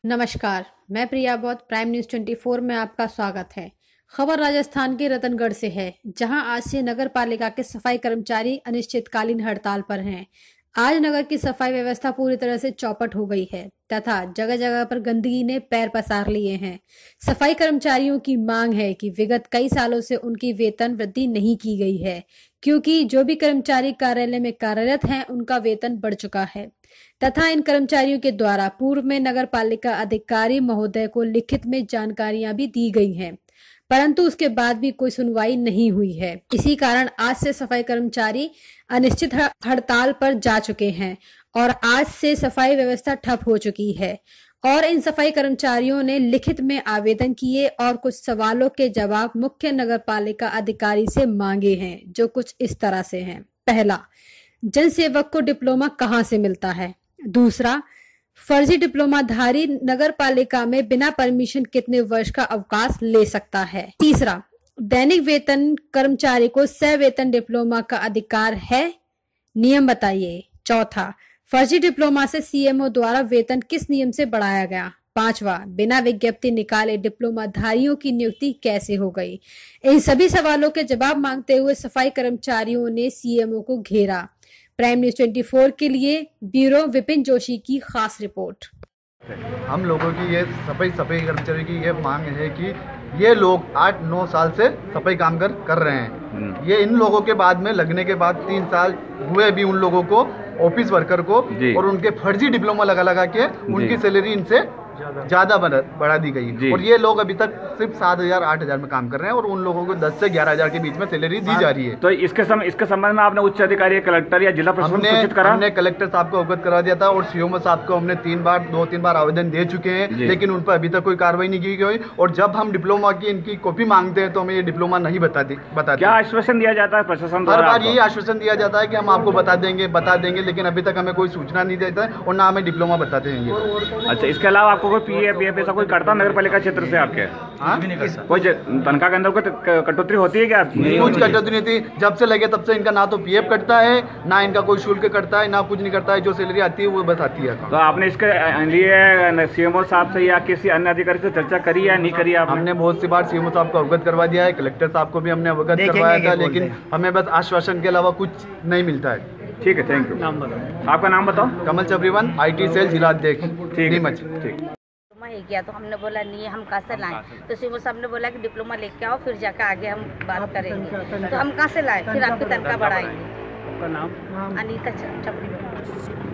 नमस्कार, मैं प्रिया बौद्ध। प्राइम न्यूज़ 24 में आपका स्वागत है। खबर राजस्थान के रतनगढ़ से है, जहां आज से नगर पालिका के सफाई कर्मचारी अनिश्चितकालीन हड़ताल पर हैं। आज नगर की सफाई व्यवस्था पूरी तरह से चौपट हो गई है तथा जगह जगह पर गंदगी ने पैर पसार लिए हैं। सफाई कर्मचारियों की मांग है कि विगत कई सालों से उनकी वेतन वृद्धि नहीं की गई है, क्योंकि जो भी कर्मचारी कार्यालय में कार्यरत हैं उनका वेतन बढ़ चुका है तथा इन कर्मचारियों के द्वारा पूर्व में नगर पालिका अधिकारी महोदय को लिखित में जानकारियां भी दी गई हैं, परंतु उसके बाद भी कोई सुनवाई नहीं हुई है। इसी कारण आज से सफाई कर्मचारी अनिश्चित हड़ताल पर जा चुके हैं और आज से सफाई व्यवस्था ठप हो चुकी है और इन सफाई कर्मचारियों ने लिखित में आवेदन किए और कुछ सवालों के जवाब मुख्य नगर पालिका अधिकारी से मांगे हैं, जो कुछ इस तरह से हैं। पहला, जन सेवक को डिप्लोमा कहां से मिलता है? दूसरा, फर्जी डिप्लोमाधारी नगर पालिका में बिना परमिशन कितने वर्ष का अवकाश ले सकता है? तीसरा, दैनिक वेतन कर्मचारी को सह वेतन डिप्लोमा का अधिकार है? नियम बताइए। चौथा, फर्जी डिप्लोमा से सीएमओ द्वारा वेतन किस नियम से बढ़ाया गया? पांचवा, बिना विज्ञप्ति निकाले डिप्लोमाधारियों की नियुक्ति कैसे हो गई? इन सभी सवालों के जवाब मांगते हुए सफाई कर्मचारियों ने सीएमओ को घेरा। प्राइम न्यूज़ 24 के लिए ब्यूरो विपिन जोशी की खास रिपोर्ट। हम लोगों की ये सफाई कर्मचारियों की ये मांग है कि ये लोग 8-9 साल से सफाई काम कर रहे हैं। ये इन लोगों के बाद में लगने के बाद 3 साल हुए भी उन लोगों को, ऑफिस वर्कर को, और उनके फर्जी डिप्लोमा लगा के उनकी सैलरी इनसे ज़्यादा बढ़ा दी गई और ये लोग अभी तक सिर्फ 7,000-8,000 में काम कर रहे हैं और उन लोगों को 10 से 11,000 के बीच में सैलरी दी जा रही है। तो इसके संबंध में आपने उच्च अधिकारी, कलेक्टर या जिला प्रशासन को सूचित करा? हमने कलेक्टर साहब को अवगत करा दिया था और सीएमओ साहब को हमने 2-3 बार आवेदन दे चुके हैं, लेकिन उन पर अभी तक कोई कार्रवाई नहीं की गई। और जब हम डिप्लोमा की इनकी कॉपी मांगते हैं तो हमें ये डिप्लोमा नहीं बताते। क्या आश्वासन दिया जाता है प्रशासन द्वारा? हर बार यही आश्वासन दिया जाता है कि हम आपको बता देंगे, लेकिन अभी तक हमें कोई सूचना नहीं देता है और ना हमें डिप्लोमा बताते हैं। अच्छा, इसके अलावा आपको कोई पीएफ कोई करता नगर पालिका क्षेत्र से आपके? कोई तनख्वाह के अंदर कोई कटौती होती है क्या? कुछ कटौती नहीं थी। जब से लगे तब से इनका ना तो पीएफ कटता है, ना इनका कोई शुल्क कटता है, ना कुछ नहीं करता है। जो सैलरी आती है वो बस आती है। तो आपने इसके लिए सीएमओ साहब से या किसी अन्य अधिकारी से चर्चा करी या नहीं करी? हमने बहुत सी बार सीएमओ साहब को अवगत करवा दिया है, कलेक्टर साहब को भी हमने अवगत करवाया था, लेकिन हमें बस आश्वासन के अलावा कुछ नहीं मिलता है। ठीक है, थैंक यू। आपका नाम बताओ। कमल चबरीवन, IT सेल जिला अध्यक्ष। ठीक। किया तो हमने बोला नहीं, हम कहाँ से लाएं? तो सीएमओ साहब ने बोला कि डिप्लोमा लेके आओ, फिर जाकर आगे हम बात करेंगे। तो हम कहाँ से लाएं? फिर आपकी तनख्वाह बढ़ाएंगे। आपका नाम? अनीता चबरीवन।